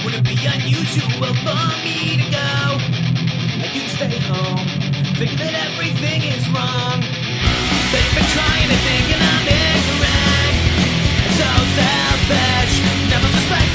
Would it be unusual for me to go and you stay home, thinking that everything is wrong? They've been trying to think and I'm ignorant, so selfish, never suspect